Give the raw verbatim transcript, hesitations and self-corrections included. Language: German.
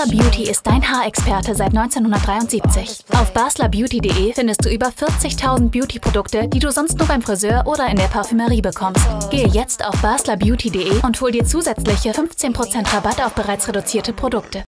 Basler Beauty ist dein Haarexperte seit neunzehnhundertdreiundsiebzig. Auf basler beauty punkt de findest du über vierzigtausend Beauty-Produkte, die du sonst nur beim Friseur oder in der Parfümerie bekommst. Gehe jetzt auf basler beauty punkt de und hol dir zusätzliche fünfzehn Prozent Rabatt auf bereits reduzierte Produkte.